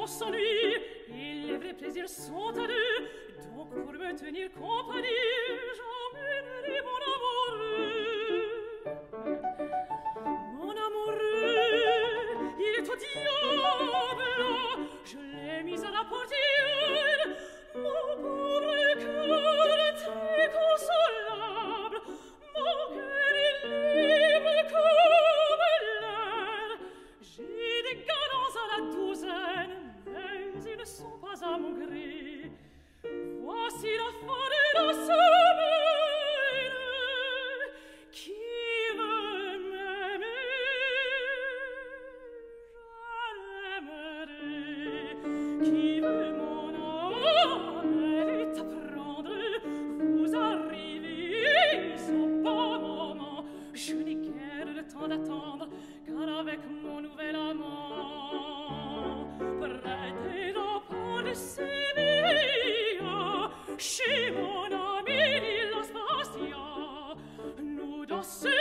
s'ennuie, et les vrais plaisirs sont à deux. Donc pour me tenir compagnie, j'emmènerai mon amoureux. Mon amoureux, il est au diable, je l'ai mis à la portière. Mon pauvre cœur très consolable, mon cœur est libre comme l'air. J'ai des galants à la douzaine, mais ils ne sont pas à mon gré. Voici la fin de la semaine. Qui veut m'aimer, je l'aimerai. Qui veut mon âme, elle est à prendre. Vous arrivez au bon moment. Je n'ai guère le temps d'attendre, car avec mon nouvel amant, prêtez donc pour le Séville, chez mon ami Las Bastia, nous danserons